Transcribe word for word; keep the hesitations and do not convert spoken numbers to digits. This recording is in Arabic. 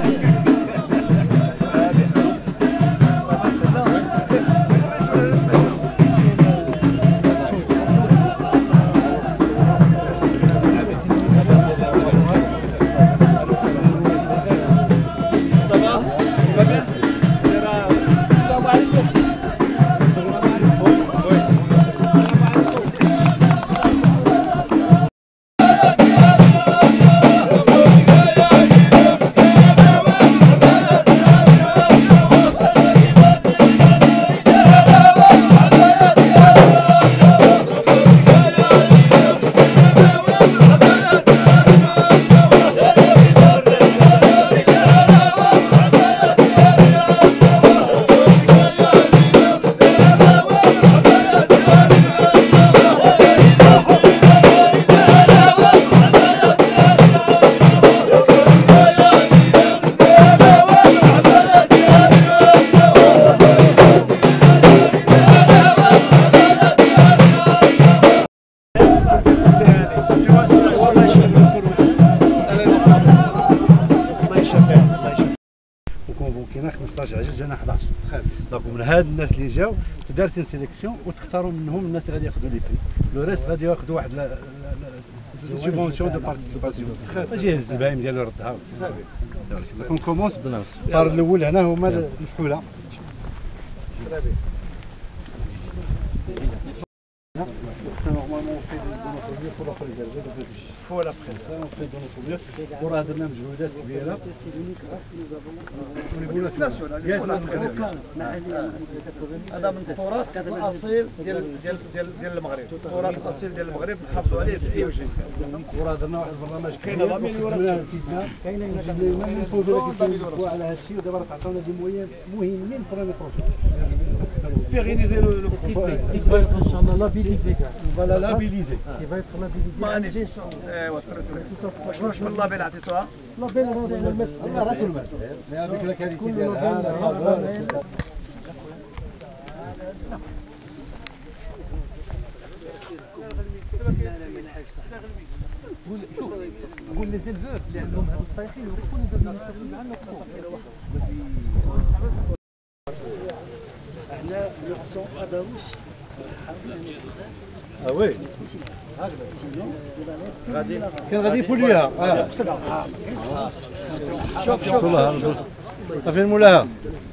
كاين خمسطاش عجل جانا حداش. دونك من هاد الناس اللي جاو دارت سيليكسيون وتختاروا منهم الناس اللي غادي ياخذوا لي بري. لو ريست غادي ياخذوا واحد سيبونسيون دو بارتيسيباسيون. اجي يهز البهايم ديالو يردها. دونك اون كومونس بالنص. الطار الاول هنا هما الفحوله. Normalement on fait des donophobie pour la préserver de réfugiés. Il faut la préserver, on fait des donophobie pour هذا النمج ولادات كبيرة. هذا من التراث الأصيل ديال ديال ديال ديال المغرب، التراث الأصيل ديال المغرب نحافظوا عليه بأي وجه. وراه درنا واحد البرنامج كاين لاميليوراسيون سيدنا كاينين نفوزوا على هذا الشيء ودابا تعطيونا دي مويان مهمين pour l'année prochaine. Pérenniser le le projet. Inch'Allah labelliser. Voilà labelliser. Il va être labellisé. ايوا واش واش من اللابيل عطيتوها؟ اللابيل الله راسو المال. هذيك الكاليتي ديالها قول شوف قول لي زلفوف اللي عندهم هاد الصيحين وقفوا لي زاد نستافدوا معنا احنا نصو اداوش اه وي غادي كان غادي يبوليها اه شوف شوف صافي مولاها